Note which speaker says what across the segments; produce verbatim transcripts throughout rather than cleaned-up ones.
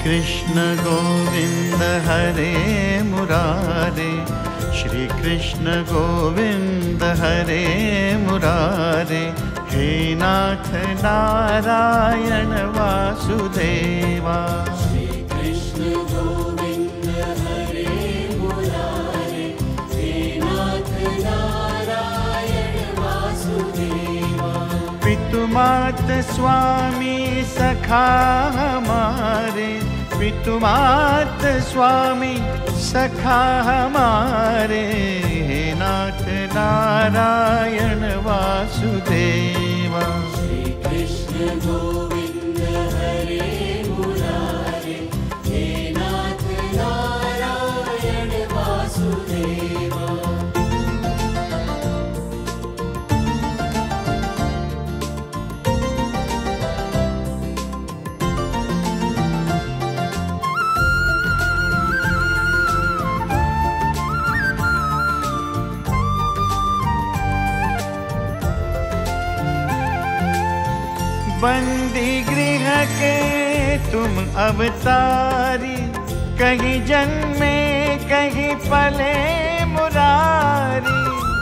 Speaker 1: कृष्ण गोविंद हरे मुरारे, श्री कृष्ण गोविंद हरे मुरारे। हे नाथ नारायण वासुदेवा,
Speaker 2: श्री कृष्ण गोविंद हरे मुरारे, हे नाथ नारायण वासुदेवा।
Speaker 1: पितु मात स्वामी सखा हमारे, पितु मात स्वामी सखा हमारे। हे नाथ नारायण वासुदेवा,
Speaker 2: श्री कृष्ण गोविंद हरे मुरारे, हे नाथ नारायण वासुदेवा।
Speaker 1: बंदी गृह के तुम अवतारी, कहीं जन्मे कहीं पले मुरारी।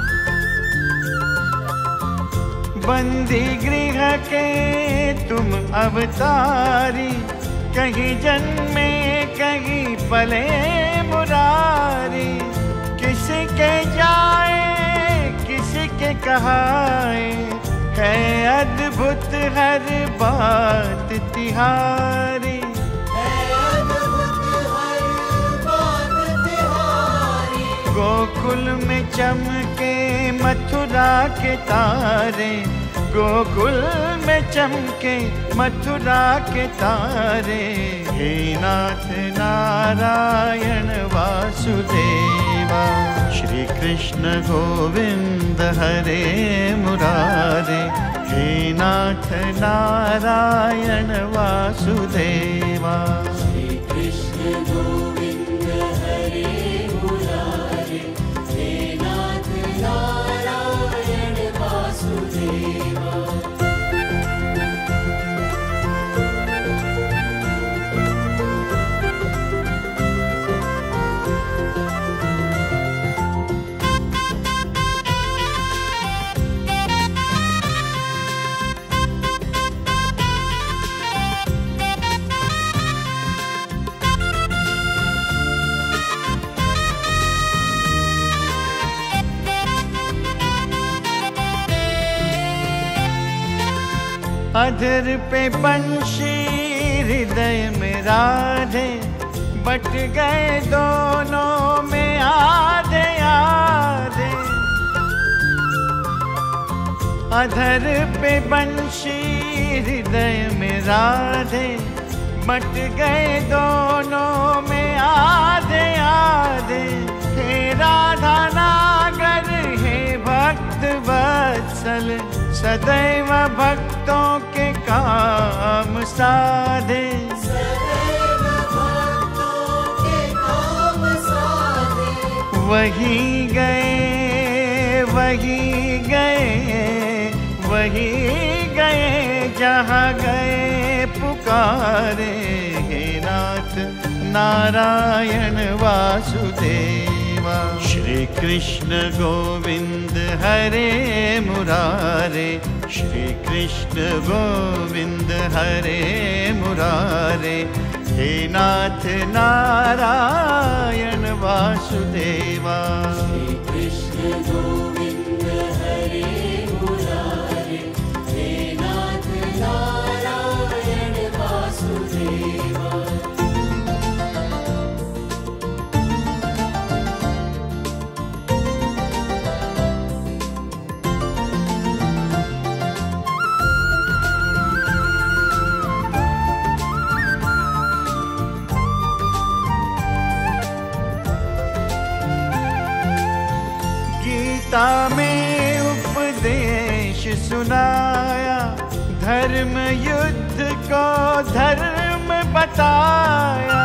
Speaker 1: बंदी गृह के तुम अवतारी, कहीं जन्मे कहीं पले मुरारी। किसी के जाए किसी के कहाए, है अद्भुत हर बात तिहारी।
Speaker 2: है अद्भुत हर बात तिहारी।
Speaker 1: गोकुल में चमके मथुरा के तारे, गोकुल में चमके मथुरा के तारे। हे नाथ नारायण वासुदेवा, श्री कृष्ण गोविंद हरे मुरारे। हे नाथ नारायण वासुदेवा,
Speaker 2: श्री कृष्ण गोविंद हरे मुरारे, हे नाथ नारायण वासुदेवा।
Speaker 1: अधर पे बंशी हृदय में राधे, बट गए दोनों में आधे आधे। अधर पे बंशी हृदय में राधे, बट गए दोनों में आधे आधे। हे राधा नागर हे भक्त वत्सल, सदैव भक्तों के काम साधे।
Speaker 2: सदैव भक्तों के काम साधे।
Speaker 1: वही गए वही गए वही गए जहाँ गए पुकारे। हे नाथ नारायण वासुदेवा, श्री कृष्ण गोविंद हरे मुरारे। श्री कृष्ण गोविंद हरे मुरारे। हे नाथ नारायण वासुदेवा,
Speaker 2: श्री कृष्ण गोविंद हरे मुरारे, हे नाथ नारायण वासुदेवा।
Speaker 1: गीता में उपदेश सुनाया, धर्म युद्ध को धर्म बताया।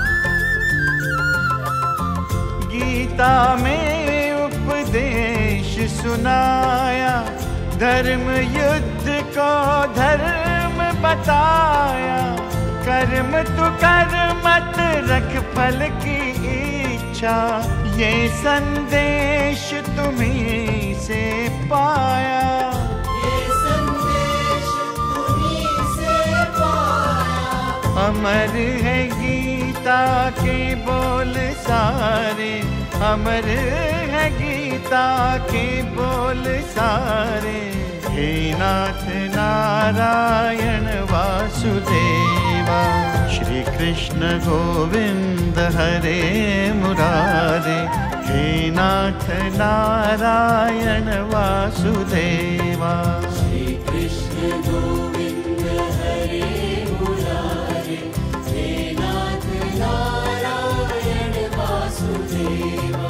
Speaker 1: गीता में उपदेश सुनाया, धर्म युद्ध को धर्म बताया। कर्म तू कर मत रख फल की इच्छा, ये संदेश तुम्हीं से पाया।
Speaker 2: ये संदेश तुम्हीं से पाया।
Speaker 1: अमर है गीता के बोल सारे, अमर है गीता के बोल सारे। हे नाथ नारायण वासुदेवा, श्री कृष्ण गोविंद हरे मुरारे। हे नाथ नारायण वासुदेवा,
Speaker 2: श्री कृष्ण गोविंद हरे मुरारे। हे नाथ नारायण वासुदेवा।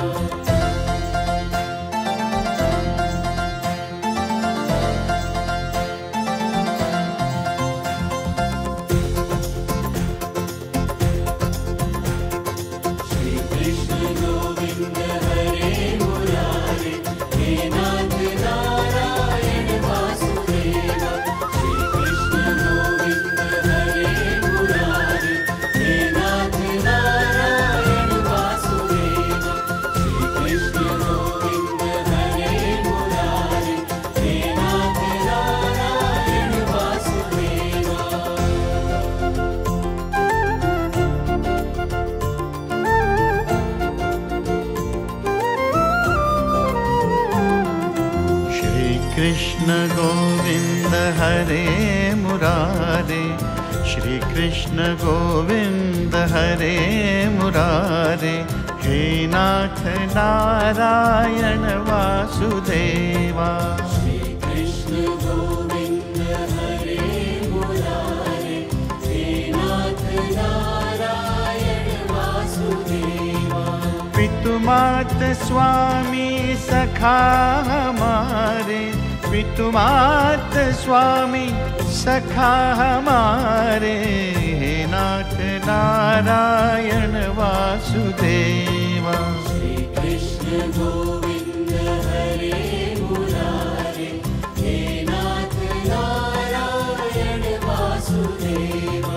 Speaker 1: कृष्ण गोविंद हरे मुरारे, श्री कृष्ण गोविंद हरे मुरारे। हे नाथ नारायण वासुदेवा,
Speaker 2: श्री कृष्ण गोविंद हरे मुरारे। हे नाथ नारायण वासुदेवा।
Speaker 1: पितु मात स्वामी सखा हमारे, पितु मात स्वामी सखा हमारे। हे नाथ नारायण वासुदेवा,
Speaker 2: श्री कृष्ण गोविंद हरे मुरारे। हे नाथ नारायण वासुदेवा।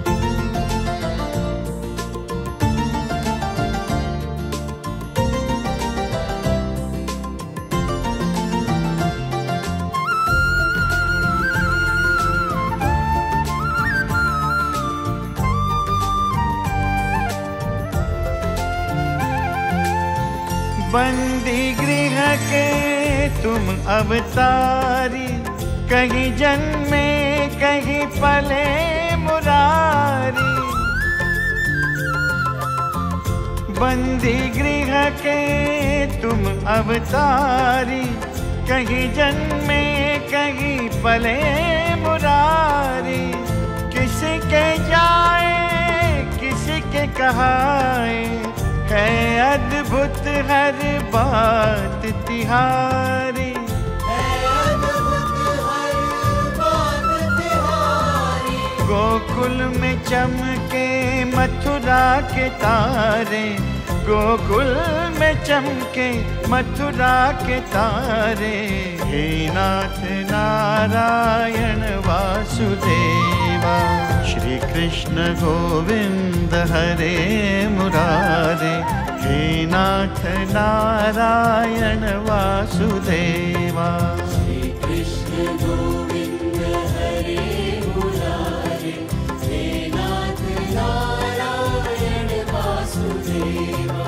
Speaker 1: बंदी गृह के तुम अवतारी, कहीं जन्मे कहीं पले मुरारी। बंदी गृह के तुम अवतारी, कहीं जन्मे कहीं पले मुरारी। किसी के जाए किसी के कहाए, है अद्भुत हर बात तिहारी।
Speaker 2: है अद्भुत हर बात तिहारी।
Speaker 1: गोकुल में चमके मथुरा के तारे, गोकुल में चमके मथुरा के तारे। हे नाथ नारायण वासुदेवा, श्री कृष्ण गोविंद हरे मुरारे। हे नाथ नारायण वासुदेवा,
Speaker 2: श्री कृष्ण गोविंद हरे मुरारे। हे नाथ नारायण वासुदेवा।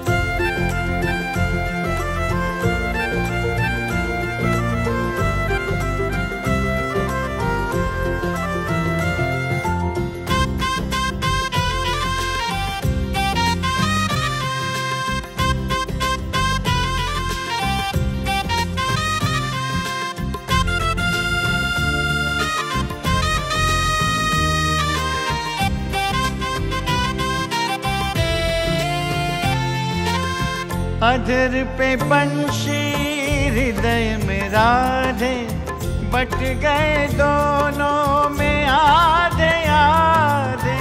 Speaker 1: अधर पे बंशी हृदय में राधे, बट गए दोनों में आधे आधे।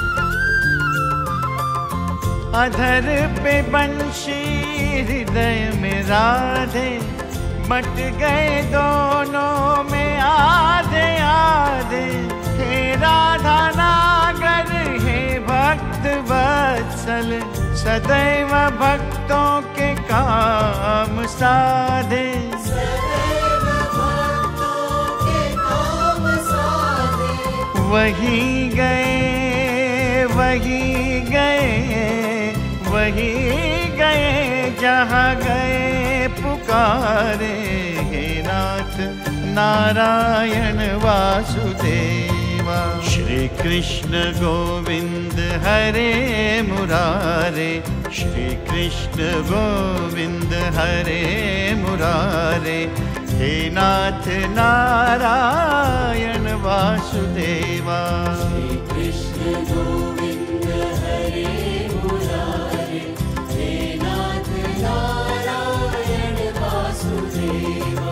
Speaker 1: अधर पे बंशी हृदय में राधे, बट गए दोनों में आधे आधे। हे राधा नाग भक्त वत्सल सदैव भक्तों के काम साधे।
Speaker 2: सदैव भक्तों के काम साधे।
Speaker 1: वही गए वही गए वही गए जहाँ गए पुकारे, हे नाथ नारायण वासुदेवा। श्री कृष्ण गोविंद हरे मुरारे, श्री कृष्ण गोविंद हरे मुरारे, हे नाथ नारायण वासुदेवा।
Speaker 2: श्री कृष्ण गोविंद हरे मुरारे, हे नाथ नारायण वासुदेवा।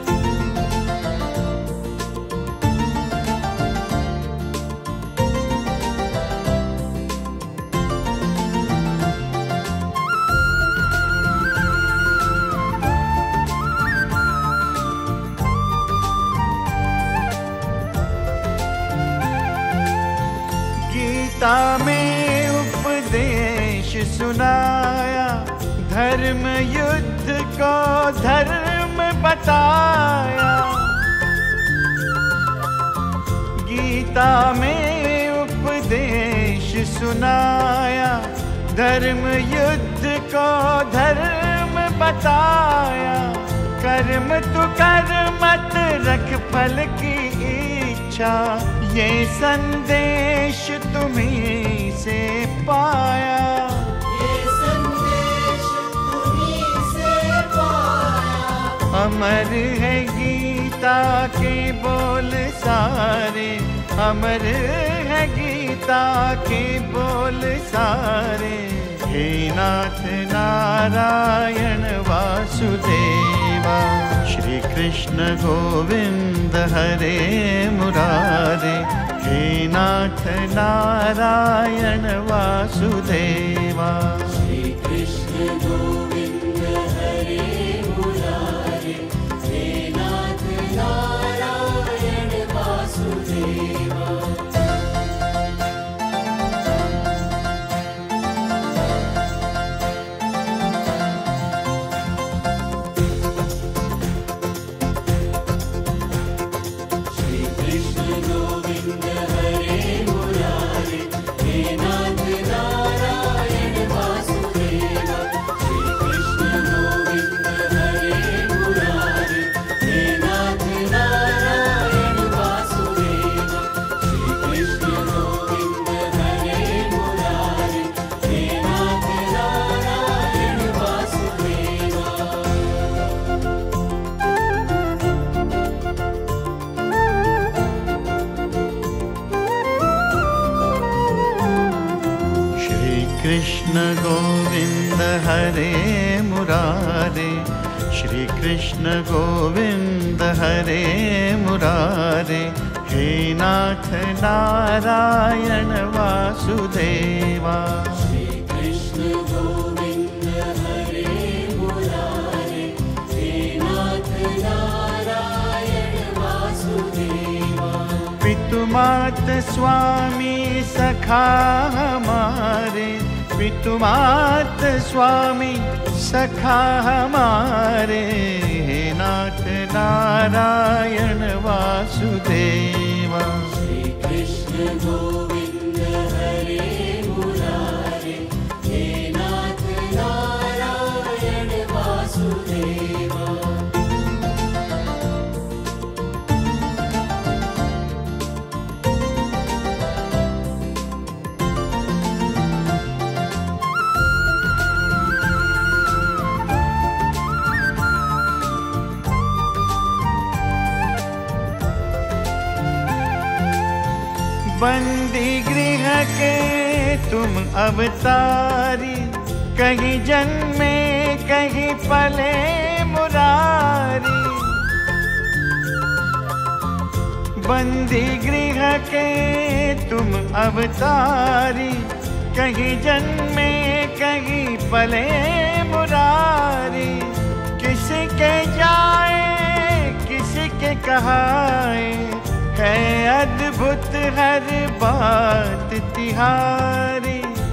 Speaker 1: गीता में उपदेश सुनाया, धर्म युद्ध को धर्म बताया। गीता में उपदेश सुनाया, धर्म युद्ध को धर्म बताया। कर्म तू कर मत रख फल की इच्छा, ये संदेश तुम्हीं से पाया।
Speaker 2: ये संदेश तुम्हीं से पाया।
Speaker 1: अमर है गीता के बोल सारे, अमर है गीता के बोल सारे, हे नाथ नारायण वासुदेवा। श्री कृष्ण गोविंद हरे मुरारे, हे नाथ नारायण वासुदेवा।
Speaker 2: श्री कृष्ण गोविंद हरे मुरारे, हे नाथ नारायण वासुदेवा।
Speaker 1: कृष्ण गोविंद हरे मुरारे, श्री कृष्ण गोविंद हरे मुरारे, हे नाथ नारायण वासुदेवा।
Speaker 2: श्री कृष्ण गोविंद हरे मुरारे, हे नाथ नारायण वासुदेवा।
Speaker 1: पितुमात स्वामी सखा हमारे, पितुमात स्वामी सखा हमारे, हे नाथ नारायण वासुदेवा।
Speaker 2: श्री कृष्ण गोविंद हरे मुरारे, हे नाथ नारायण वासुदेवा।
Speaker 1: बंदी गृह के तुम अवतारी, कहीं जन्मे कहीं पले मुरारी। बंदी गृह के तुम अवतारी, कहीं जन्मे कहीं पले मुरारी। किसी के जाए किसी के कहाए, है अद्भुत हर बात तिहारी।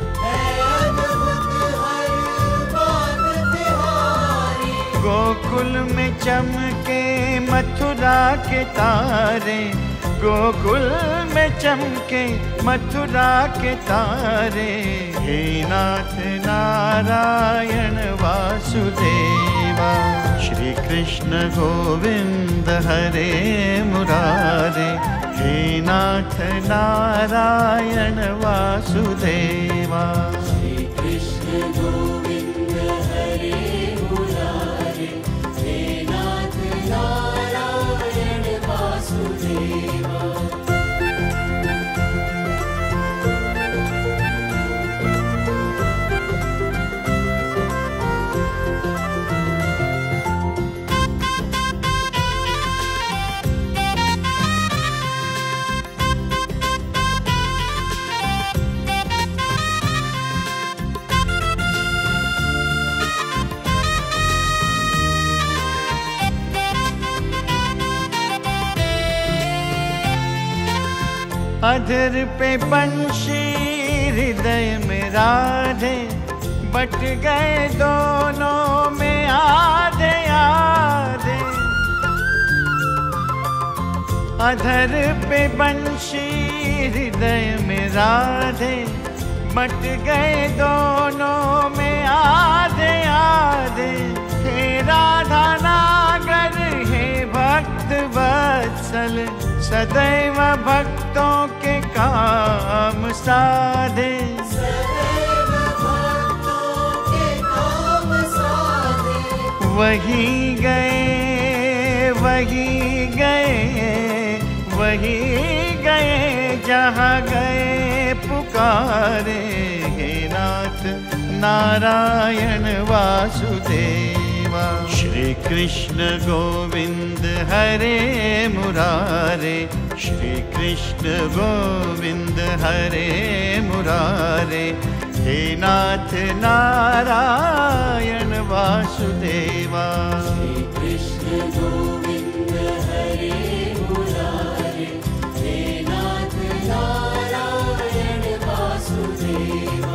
Speaker 1: गोकुल में चमके मथुरा के तारे, गोकुल में चमके मथुरा के तारे। हे नाथ नारायण वासुदेवा, श्री कृष्ण गोविंद हरे मुरारे। हे नाथ नारायण वासुदेवा,
Speaker 2: श्री कृष्ण गोविंद हरे मुरारे। हे नाथ नारायण वासुदेवा।
Speaker 1: अधर पे बंशी हृदय में राधे, बट गए दोनों में आधे आधे। अधर पे बंशी हृदय में राधे, बट गए दोनों में आधे आधे। हे राधा नागर हे भक्त वत्सल, सदैव भक्तों के काम साधे।
Speaker 2: सदैव भक्तों के काम साधे।
Speaker 1: वही गए वही गए वही गए जहाँ गए पुकारे। हे नाथ नारायण वासुदेवा, श्री कृष्ण गोविंद हरे मुरारे। श्री कृष्ण गोविंद हरे मुरारे। हे नाथ नारायण वासुदेवा,
Speaker 2: श्री कृष्ण गोविंद हरे मुरारे। हे नाथ नारायण वासुदेवा।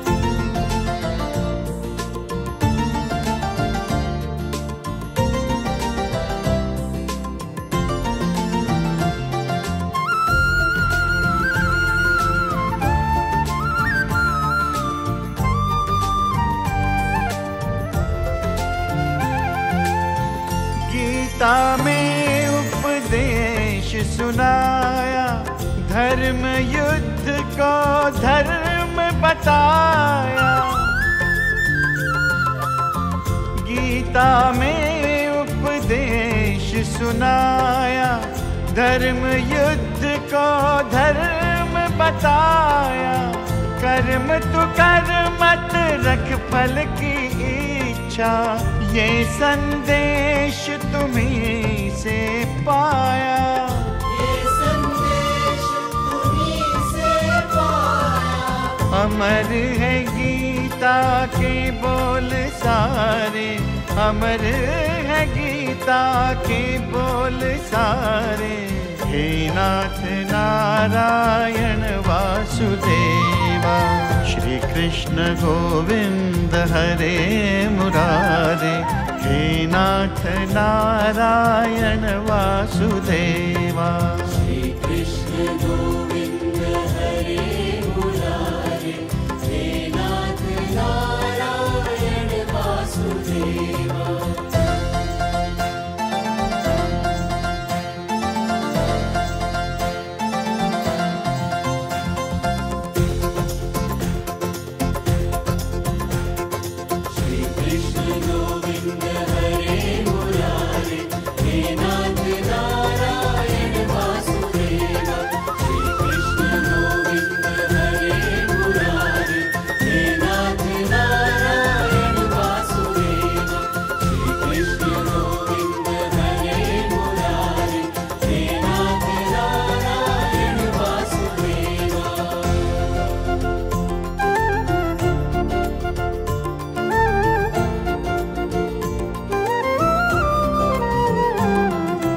Speaker 1: गीता में उपदेश सुनाया, धर्म युद्ध को धर्म बताया। गीता में उपदेश सुनाया, धर्म युद्ध को धर्म बताया। कर्म तू कर मत रख फल की इच्छा, ये संदेश तुम्हीं से पाया।
Speaker 2: ये संदेश तुम्हीं से पाया।
Speaker 1: अमर है गीता के बोल सारे, अमर है गीता के बोल सारे। हे नाथ नारायण वासुदेवा, श्री कृष्ण गोविंद हरे मुरारे। हे नाथ नारायण वासुदेवा,
Speaker 2: श्री कृष्ण गोविंद हरे मुरारे। हे नाथ नारायण वासुदेवा।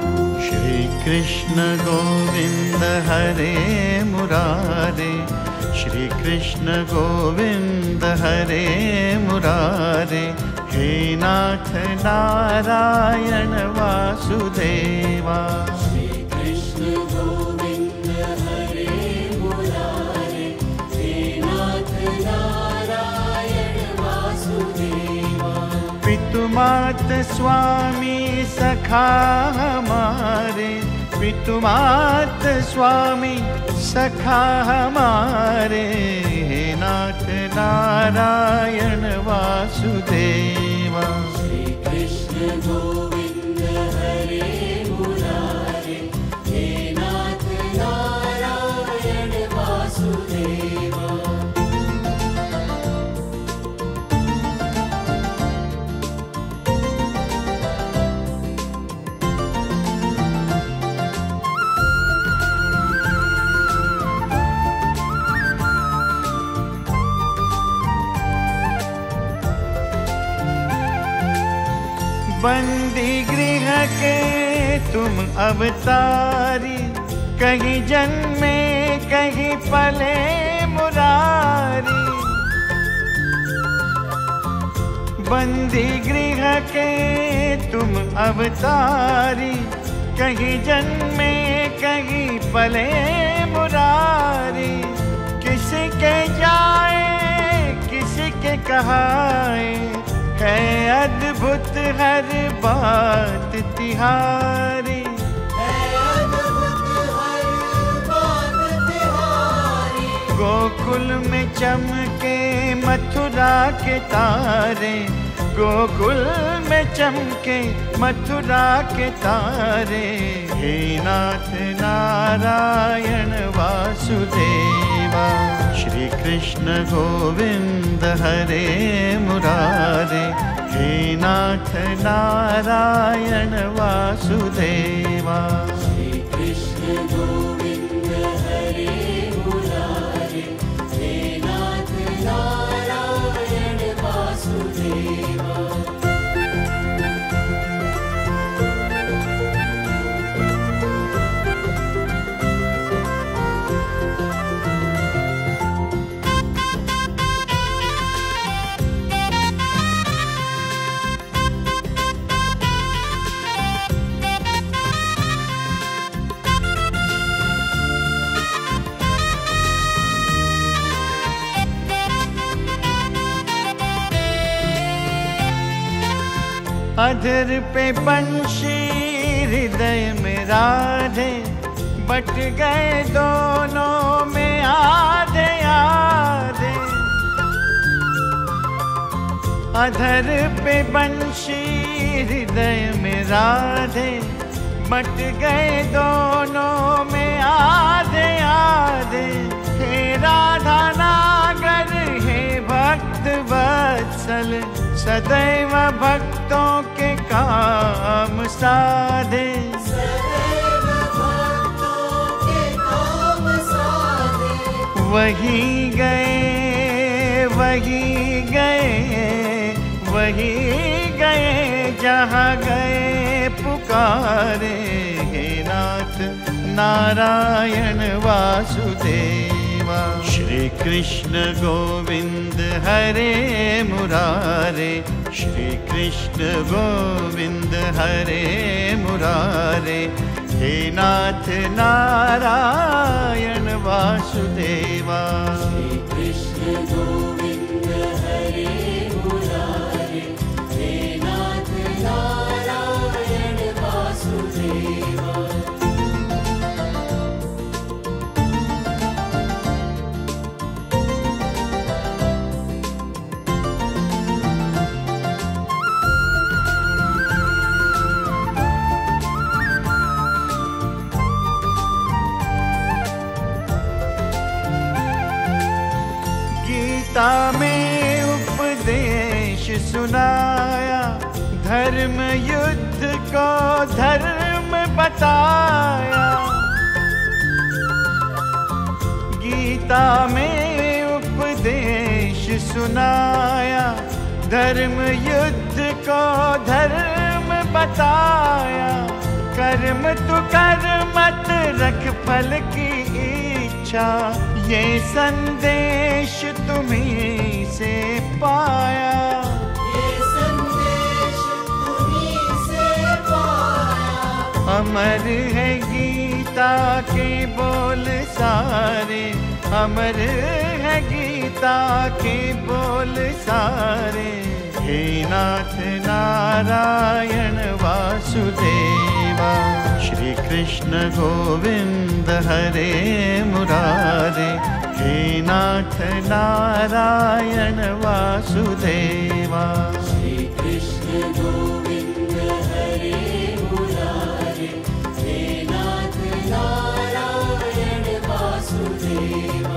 Speaker 1: कृष्ण गोविंद हरे मुरारे। श्री कृष्ण गोविंद हरे मुरारे, हे नाथ नारायण वासुदेवा।
Speaker 2: श्री कृष्ण गोविंद हरे मुरारे, हे नाथ नारायण वासुदेवा।
Speaker 1: पितुमात स्वामी सखा हमारे, पितुमात स्वामी सखा हमारे, हे नाथ नारायण वासुदेवा।
Speaker 2: श्री कृष्ण गोविंद हरे मुरारे, हे नाथ नारायण वासुदेवा।
Speaker 1: बंदी गृह के तुम अवतारी, कहीं जन्मे कहीं पले मुरारी। बंदी गृह के तुम अवतारी, कहीं जन्मे कहीं पले मुरारी। किसके जाए किसके कहाए, है अद्भुत हर बात तिहारी।
Speaker 2: है अद्भुत हर बात तिहारी।
Speaker 1: गोकुल में चमके मथुरा के तारे, गोकुल में चमके मथुरा के तारे, हे नाथ नारायण वासुदेवा। श्री कृष्ण गोविंद हरे मुरारे, हे नाथ नारायण वासुदेवा।
Speaker 2: श्री कृष्ण गोविंद हरे मुरारे, हे नाथ नारायण वासुदेवा।
Speaker 1: अधर पे बंशी हृदय में राधे, बट गए दोनों में आधे आधे। अधर पे बंशी हृदय में राधे, बट गए दोनों में आधे आधे। हे राधा नागर हे भक्त वत्सल, सदैव भक्तों के काम साधे।
Speaker 2: सदैव भक्तों के काम साधे।
Speaker 1: वही गए वही गए वही गए जहाँ गए पुकारे, हे नाथ नारायण वासुदेवा। श्री कृष्ण गोविंद हरे मुरारे, श्री कृष्ण गोविंद हरे मुरारे, हे नाथ नारायण वासुदेवा।
Speaker 2: श्री कृष्ण गोविंद हरे मुरारे, हे नाथ नारायण वासुदेवा।
Speaker 1: गीता में उपदेश सुनाया, धर्म युद्ध को धर्म बताया। गीता में उपदेश सुनाया, धर्म युद्ध को धर्म बताया। कर्म तू कर मत रख फल की इच्छा, ये संदेश तुम्हीं से पाया,
Speaker 2: ये संदेश तुम्हीं से पाया।
Speaker 1: अमर है गीता के बोल सारे, अमर है गीता के बोल सारे। हे नाथ नारायण वासुदेवा, श्री कृष्ण गोविंद हरे मुरारे। हे नाथ नारायण वासुदेवा,
Speaker 2: श्री कृष्ण गोविंद हरे मुरारे। हे नाथ नारायण वासुदेवा।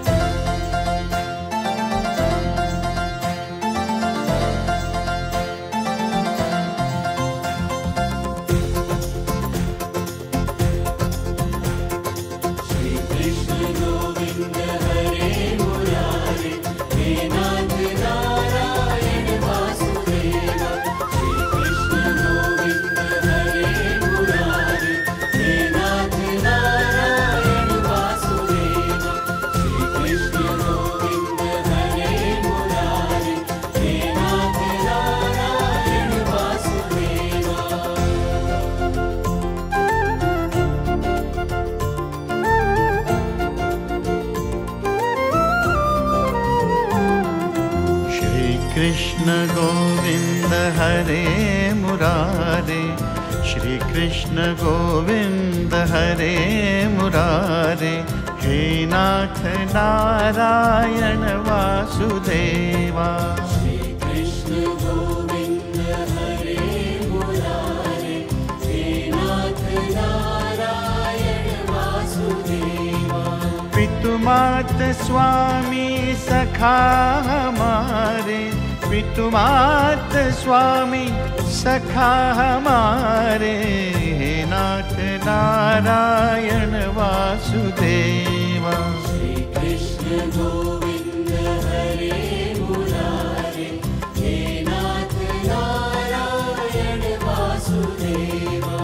Speaker 1: कृष्ण गोविंद हरे मुरारे, श्री कृष्ण गोविंद हरे मुरारे। हे नाथ नारायण वासुदेवा,
Speaker 2: श्री कृष्ण गोविंद हरे मुरारे। हे नाथ नारायण वासुदेवा।
Speaker 1: पितुमात स्वामी सखा हमारे, पितुमात स्वामी सखा हमारे। हे नाथ नारायण वासुदेवा,
Speaker 2: श्री कृष्ण गोविंद हरे मुरारे। हे नाथ नारायण वासुदेवा।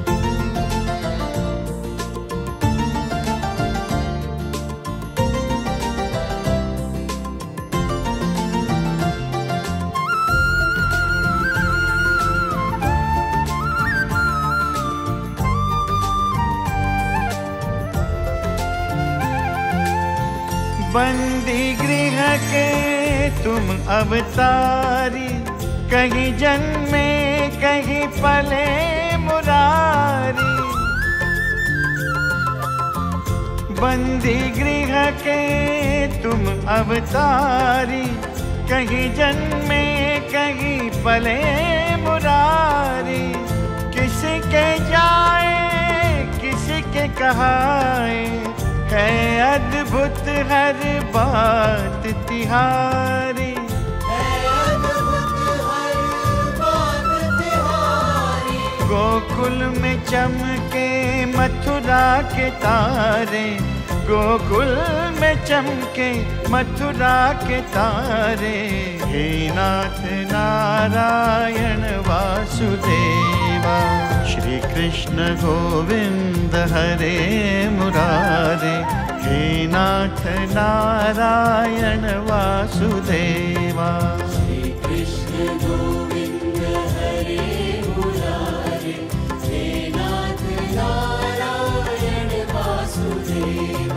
Speaker 1: बंदी गृह के तुम अवतारी, कहीं जन्मे कहीं पले मुरारी। बंदी गृह के तुम अवतारी, कहीं जन्मे कहीं पले मुरारी। किसके जाए किसके कहाए, है अद्भुत हर बात तिहारी।
Speaker 2: है अद्भुत हर बात तिहारी।
Speaker 1: गोकुल में चमके मथुरा के तारे, गोकुल में चमके मथुरा के तारे। हे नाथ नारायण वासुदेवा, श्री कृष्ण गोविंद हरे मुरारे। हे नाथ नारायण वासुदेवा,
Speaker 2: श्री कृष्ण गोविंद हरे मुरारे। हे नाथ नारायण वासुदेवा।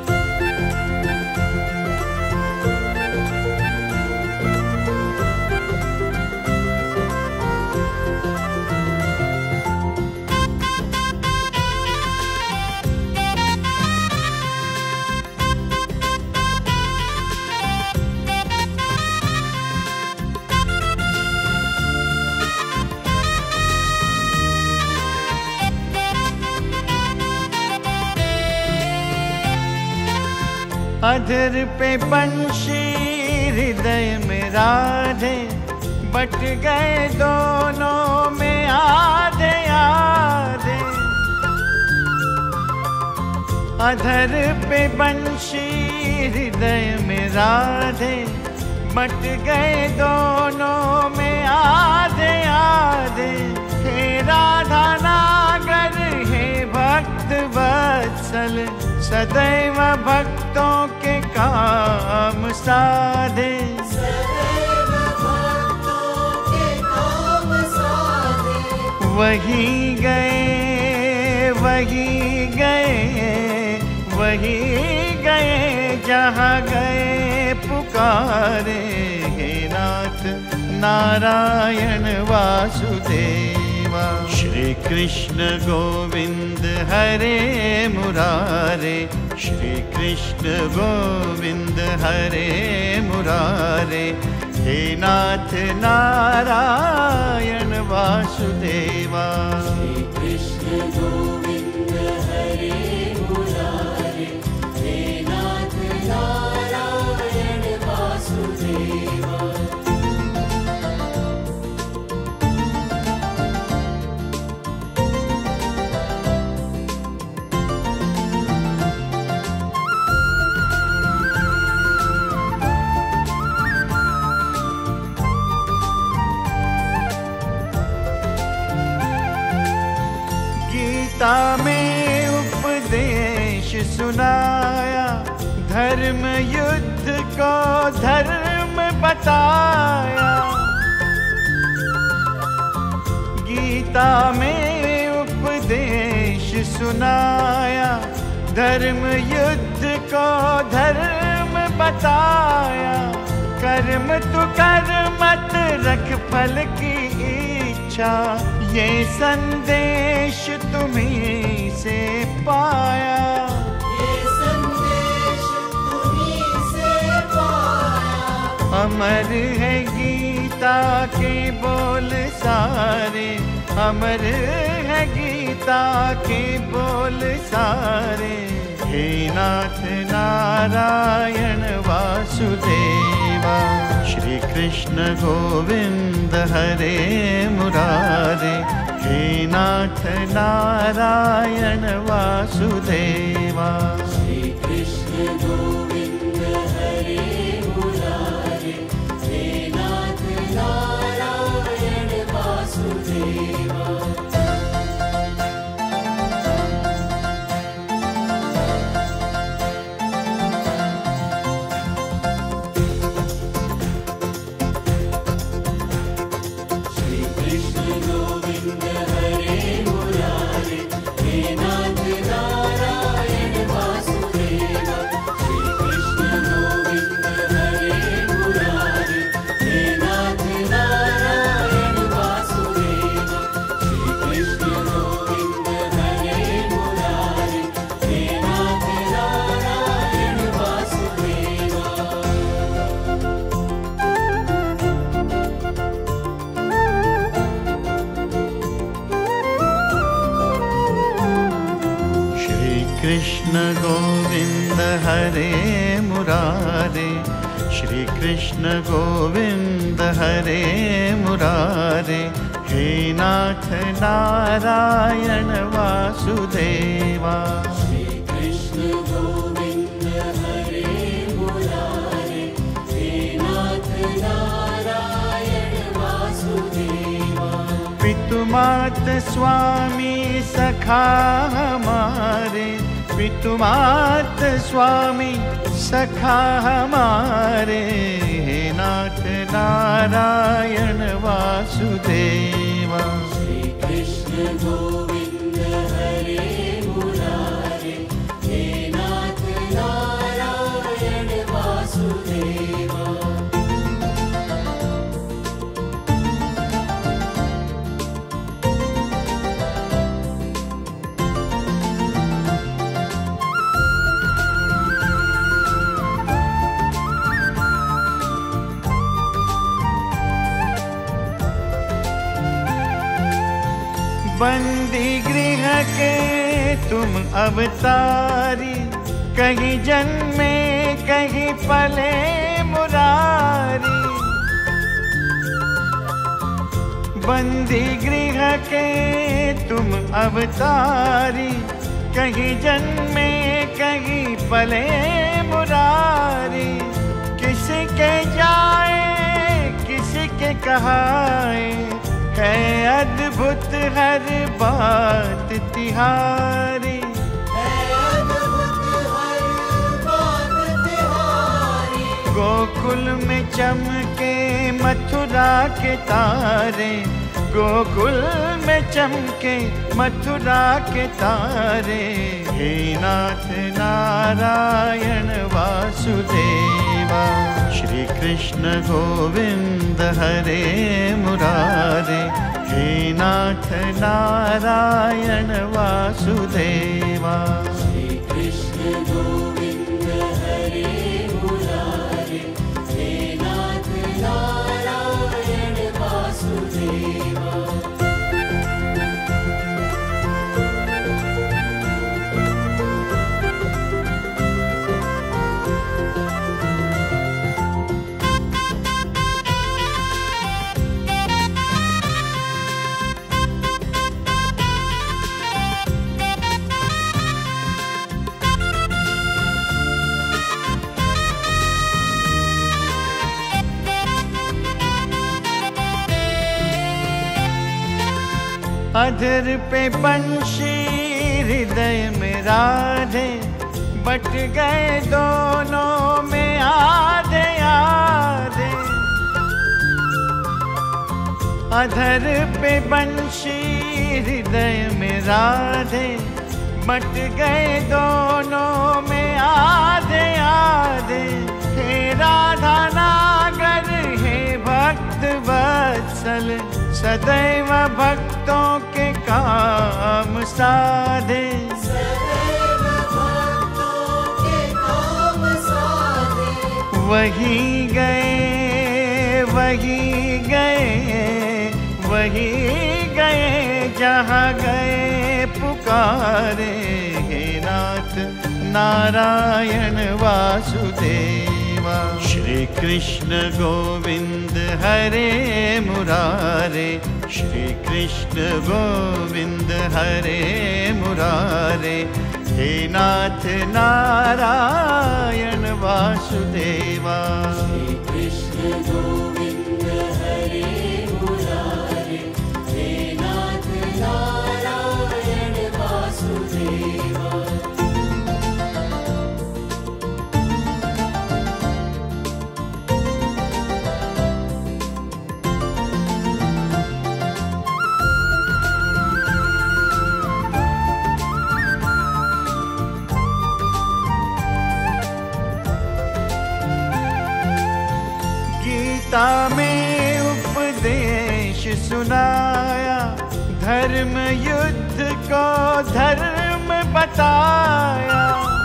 Speaker 1: अधर पे बंशी हृदय में राधे, बट गए दोनों में आधे आधे। अधर पे बंशी हृदय में राधे, बट गए दोनों में आधे आधे। हे राधा नागर हे भक्त वत्सल, सदैव भक्तों साधे,
Speaker 2: सदैव भक्तों के काम साधे।
Speaker 1: वही गए वही गए वही गए जहाँ गए पुकारे। हे नाथ नारायण वासुदेवा। श्री कृष्ण गोविंद हरे मुरारे, श्री कृष्ण गोविंद हरे मुरारे। हे नाथ नारायण वासुदेवा।
Speaker 2: श्री कृष्ण गोविंद हरे मुरारे, हे नाथ नारायण वासुदेवा।
Speaker 1: गीता में उपदेश सुनाया, धर्म युद्ध को धर्म बताया। गीता में उपदेश सुनाया, धर्म युद्ध को धर्म बताया। कर्म तू कर मत रख फल की इच्छा, ये संदेश तुम्हीं से पाया।
Speaker 2: ये संदेश तुम्हीं से पाया।
Speaker 1: अमर है गीता के बोल सारे, अमर है गीता के बोल सारे। हे नाथ नारायण वासुदेवा। श्री कृष्ण गोविंद हरे मुरारे, हे नाथ नारायण वासुदेवा।
Speaker 2: श्री कृष्ण गोविंद हरे मुरारे, हे नाथ नारायण वासुदेवा।
Speaker 1: कृष्ण गोविंद हरे मुरारे, श्री कृष्ण गोविंद हरे मुरारे। हे नाथ नारायण वासुदेवा।
Speaker 2: श्री कृष्ण गोविंद हरे मुरारे, हे नाथ नारायण वासुदेवा।
Speaker 1: पितुमात स्वामी सखा हमारे, पितुमात स्वामी सखा हमारे। हे नाथ नारायण वासुदेवा।
Speaker 2: श्री कृष्ण गोविंद हरे मुरारे, हे नाथ नारायण वासुदेवा।
Speaker 1: बंदी गृह के तुम अवतारी, कहीं जन्मे कहीं पले मुरारी। बंदी गृह के तुम अवतारी, कहीं जन्मे कहीं पले मुरारी। किसी के जाए किसी के कहाए, है अद्भुत हर बात तिहारी।
Speaker 2: है अद्भुत हर बात तिहारी।
Speaker 1: गो गोकुल में चमके मथुरा के तारे, गोकुल में चमके मथुरा के तारे। हे नाथ नारायण वासुदेवा, श्री कृष्ण गोविंद हरे मुरारे। हे नाथ नारायण वासुदेवा,
Speaker 2: श्री कृष्ण गोविंद हरे मुरारे। हे नाथ नारायण वासुदेवा।
Speaker 1: अधर पे बंशी हृदय में राधे, बट गए दोनों में आधे आधे। अधर पे बंशी हृदय में राधे, बट गए दोनों में आधे आधे। हे राधा नागर हे भक्त वत्सल, सदैव भक्तों के काम साधे।
Speaker 2: सदैव भक्तों के काम साधे।
Speaker 1: वही गए वही गए वही गए जहाँ गए पुकारे। हे नाथ नारायण वासुदेवा, श्री कृष्ण गोविंद हरे मुरारे। श्री कृष्ण गोविंद हरे मुरारे। हे नाथ नारायण वासुदेवा,
Speaker 2: श्री कृष्ण गोविंद हरे मुरारे। हे नाथ नारायण वासुदेवा।
Speaker 1: गीता में उपदेश सुनाया, धर्म युद्ध को धर्म बताया।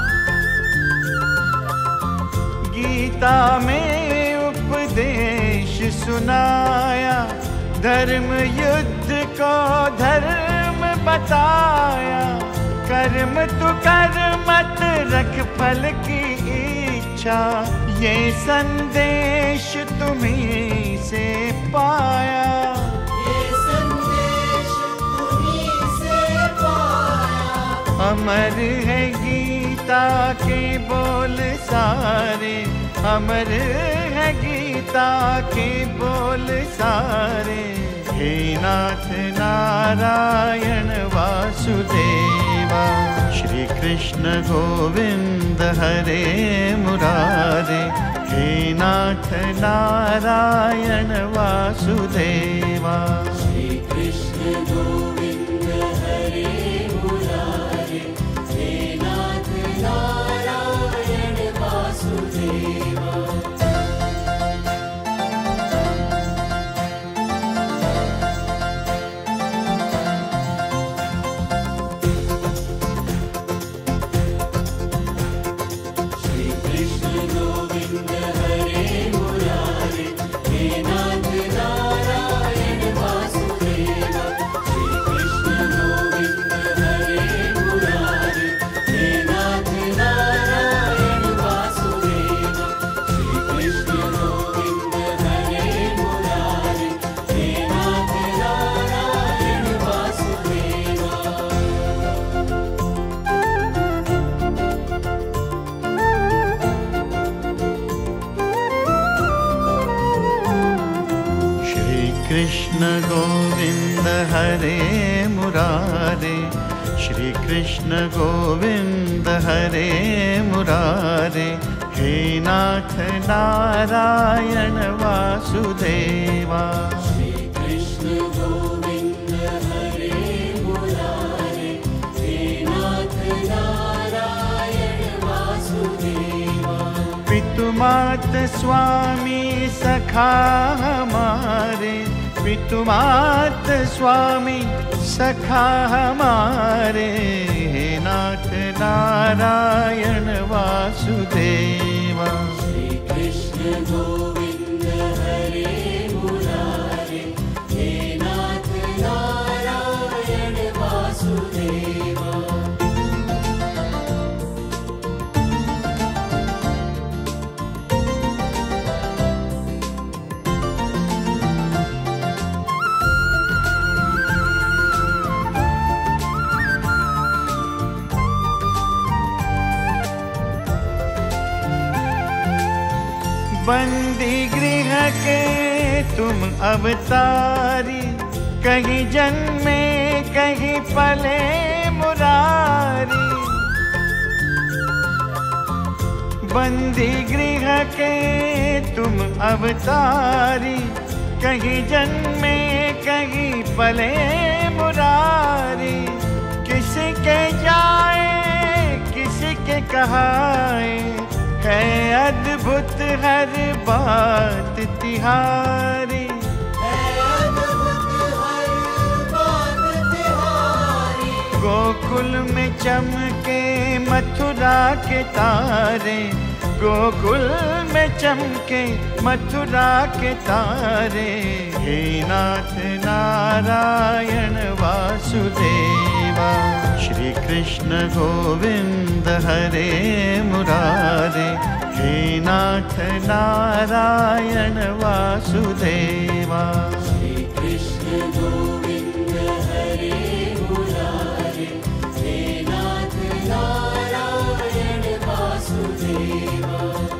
Speaker 1: गीता में उपदेश सुनाया, धर्म युद्ध को धर्म बताया। कर्म तू कर मत रख फल की इच्छा, ये संदेश तुम्हीं से पाया।
Speaker 2: ये संदेश तुम्हीं से पाया।
Speaker 1: अमर है गीता के बोल सारे, अमर है गीता के बोल सारे। हे नाथ नारायण वासुदेवा, श्री कृष्ण गोविंद हरे मुरारे। हे नाथ नारायण वासुदेवा,
Speaker 2: श्री कृष्ण गोविंद हरे मुरारे। हे नाथ नारायण वासुदेवा।
Speaker 1: कृष्ण गोविंद हरे मुरारे। श्री कृष्ण गोविंद हरे मुरारे, हे नाथ नारायण वासुदेवा।
Speaker 2: श्री कृष्ण गोविंद हरे मुरारे, हे नाथ नारायण वासुदेवा।
Speaker 1: पितुमात स्वामी सखा हमारे, पितुमात स्वामी सखा हमारे, हे नाथ नारायण वासुदेवा।
Speaker 2: श्री कृष्ण गोविंद हरे मुरारे, हे नाथ नारायण वासुदेवा।
Speaker 1: बंदी गृह के तुम अवतारी, कहीं जन्मे कहीं पले मुरारी। बंदी गृह के तुम अवतारी, कहीं जन्मे कहीं पले मुरारी। किसी के जाए किसी के कहाए, है अद्भुत हर बात तिहारी।
Speaker 2: है अद्भुत हर बात तिहारी।
Speaker 1: गोकुल में चमके मथुरा के तारे, गोकुल में चमके मथुरा के तारे, हे नाथ नारायण वासुदेवा। श्री कृष्ण गोविंद हरे मुरारे, हे नाथ नारायण वासुदेवा।
Speaker 2: श्री कृष्ण गोविंद हरे मुरारे, हे नाथ नारायण वासुदेवा।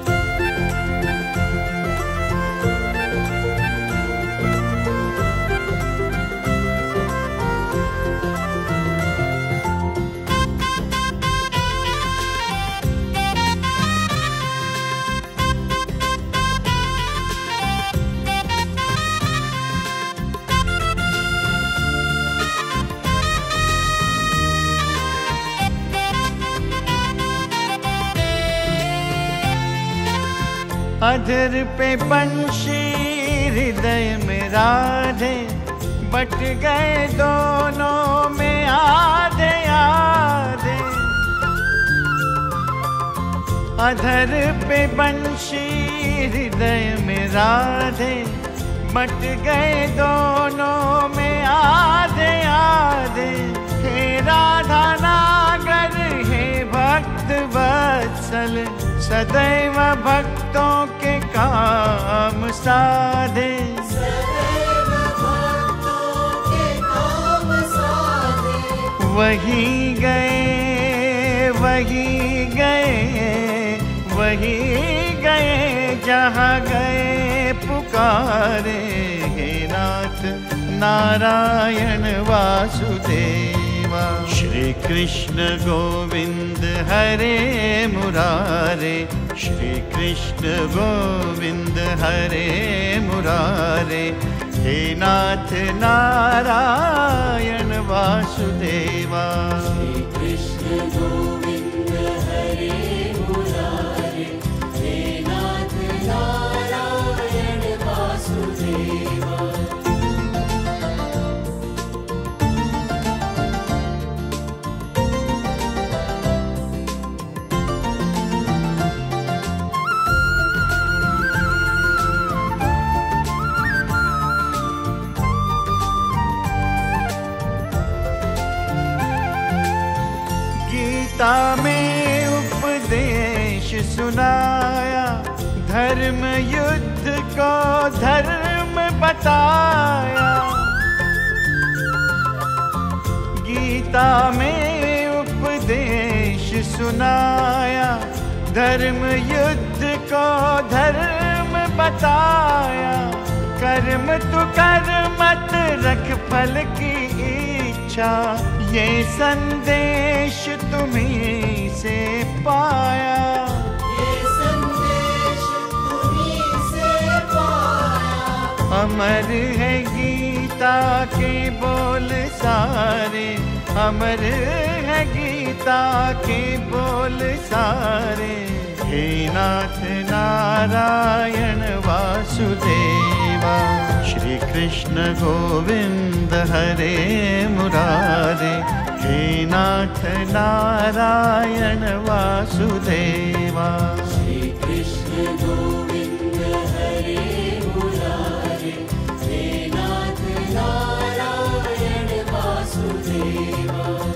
Speaker 1: अधर पे बंशी हृदय में राधे, बट गए दोनों में आधे आधे। अधर पे बंशी हृदय में राधे, बट गए दोनों में आधे आधे। हे राधा नागर हे भक्त वत्सल, सदैव भक्तों के काम साधे।
Speaker 2: सदैव भक्तों के काम साधे।
Speaker 1: वही गए वही गए वही गए जहाँ गए पुकारे, हे नाथ नारायण वासुदेवा। श्री कृष्ण गोविंद हरे मुरारे, श्री कृष्ण गोविंद हरे मुरारे, हे नाथ नारायण वासुदेवा।
Speaker 2: श्री कृष्ण गोविंद हरे मुरारे, हे नाथ नारायण वासुदेवा।
Speaker 1: गीता में उपदेश सुनाया, धर्म युद्ध को धर्म बताया। गीता में उपदेश सुनाया, धर्म युद्ध को धर्म बताया। कर्म तू कर मत रख फल की इच्छा, ये संदेश तुम्हीं से पाया,
Speaker 2: ये संदेश तुम्हीं से पाया।
Speaker 1: अमर है गीता के बोल सारे, अमर है गीता के बोल सारे। हे नाथ नारायण वासुदेवा, श्री कृष्ण गोविंद हरे मुरारे। हे नाथ नारायण वासुदेवा,
Speaker 2: श्री कृष्ण गोविंद हरे मुरारे। हे नाथ नारायण वासुदेवा।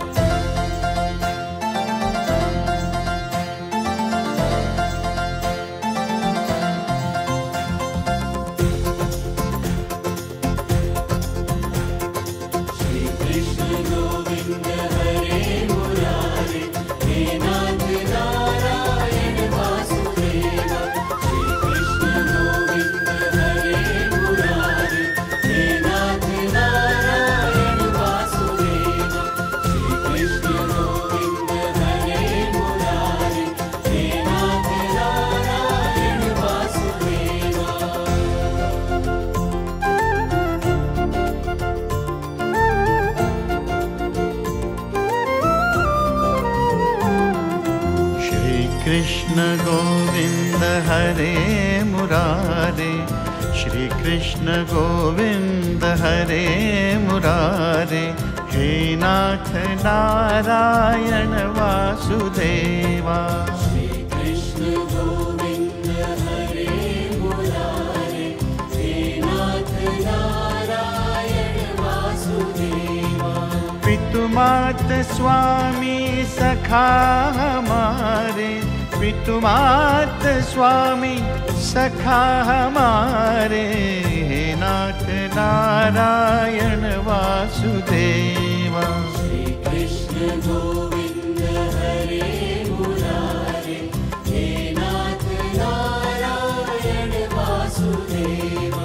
Speaker 1: कृष्ण गोविंद हरे मुरारे, श्री कृष्ण गोविंद हरे मुरारे। हे नाथ नारायण वासुदेवा,
Speaker 2: श्री कृष्ण गोविंद हरे मुरारे। हे नाथ नारायण वासुदेवा।
Speaker 1: पितुमात स्वामी सखा हमारे, पितुमात स्वामी सखा हमारे। हे नाथ नारायण वासुदेवा,
Speaker 2: श्री कृष्ण गोविंद हरे मुरारे। हे नाथ नारायण वासुदेवा।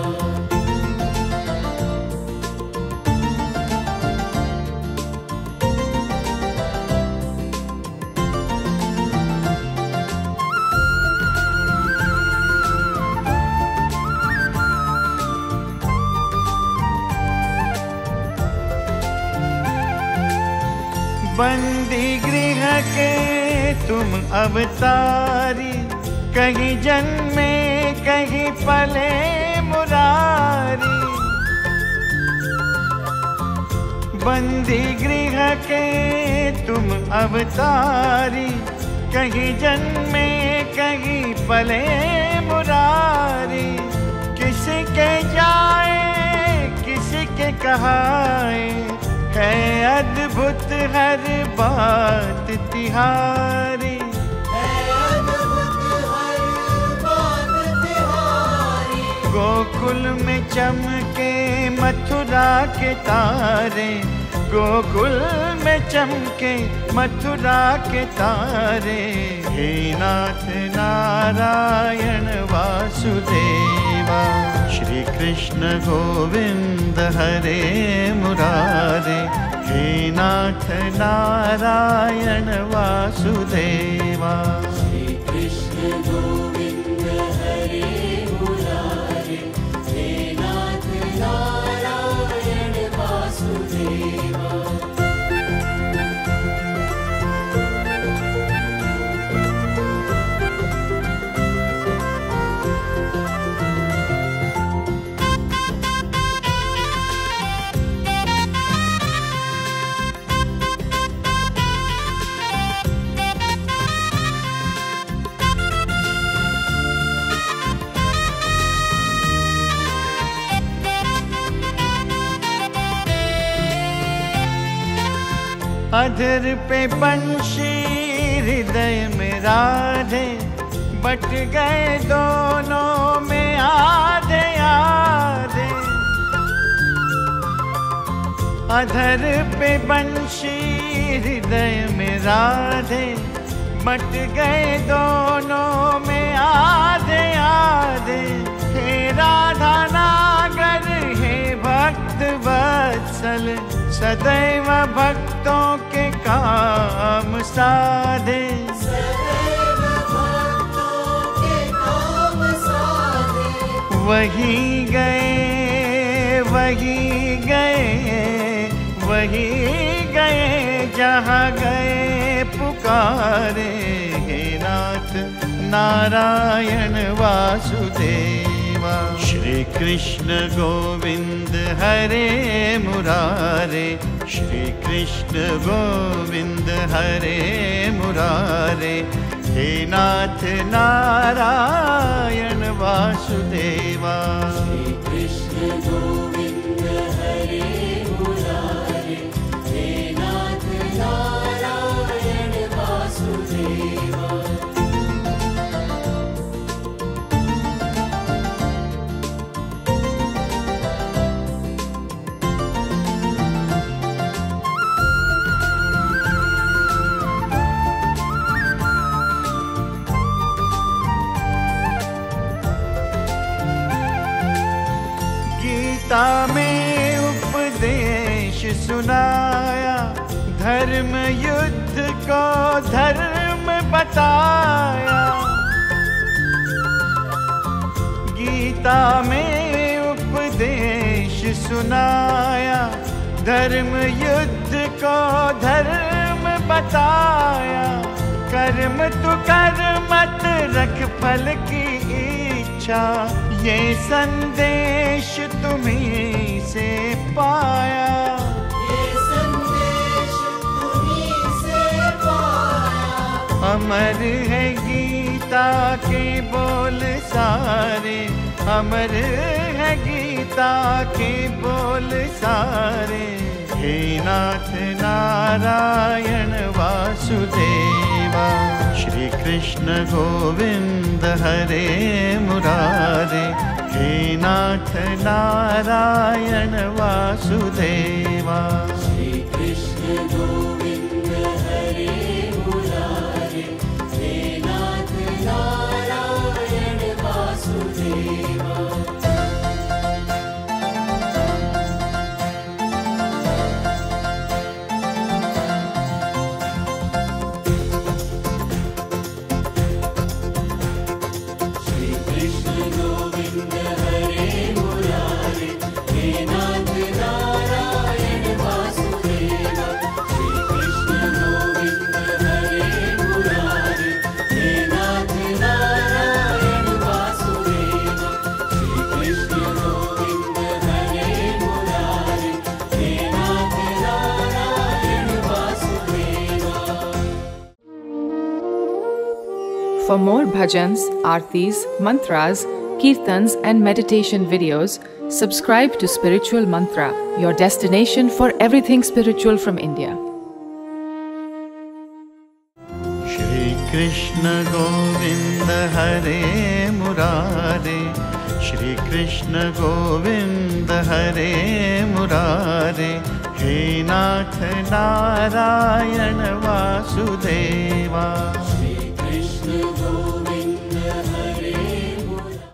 Speaker 1: बंदी गृह के तुम अवतारी, कहीं जन्मे कहीं पले मुरारी। बंदी गृह के तुम अवतारी, कहीं जन्मे कहीं पले मुरारी। किसके जाए किसके कहाए, है अद्भुत हर बात तिहारी।
Speaker 2: है अद्भुत हर बात तिहारी।
Speaker 1: गोकुल में चमके मथुरा के तारे, गोकुल में चमके मथुरा के तारे। हे नाथ नारायण वासुदेवा, श्री कृष्ण गोविंद हरे मुरारे। हे नाथ नारायण वासुदेवा,
Speaker 2: श्री कृष्ण गोविंद हरे मुरारे। हे नाथ नारायण वासुदेवा।
Speaker 1: अधर पे बंशी हृदय में राधे, बट गए दोनों में आधे आधे। अधर पे बंशी हृदय में राधे, बट गए दोनों में आधे आधे। हे राधा नागर हे भक्त वत्सल सदैव भक्तों के काम साधे।
Speaker 2: सदैव भक्तों के काम साधे।
Speaker 1: वही गए वही गए वही गए जहाँ गए पुकारे। हे नाथ नारायण वासुदेवा। श्री कृष्ण गोविंद हरे मुरारे। श्री कृष्ण गोविंद हरे मुरारे। हे नाथ नारायण वासुदेवा।
Speaker 2: श्री कृष्ण गोविंद हरे मुरारे। हे नाथ नारायण वासुदेवा।
Speaker 1: गीता में उपदेश सुनाया। धर्म युद्ध को धर्म बताया। गीता में उपदेश सुनाया। धर्म युद्ध को धर्म बताया। कर्म तू कर मत रख फल की इच्छा। ये संदेश तुम्हीं से पाया।
Speaker 2: ये संदेश तुम्हीं से पाया।
Speaker 1: अमर है गीता के बोल सारे। अमर है गीता के बोल सारे। हे नाथ नारायण वासुदेवा। श्री कृष्ण गोविंद हरे मुरारे। हे नाथ नारायण वासुदेवा।
Speaker 2: श्री कृष्ण गोविंद हरे मुरारे। हे नाथ Narayan Vasudeva.
Speaker 3: For more bhajans, aartis, mantras, kirtans and meditation videos, subscribe to Spiritual Mantra, your destination for everything spiritual from India.
Speaker 1: Shri Krishna Govinda Hare Murare. Shri Krishna Govinda Hare Murare. He Nath Narayan Vasudeva.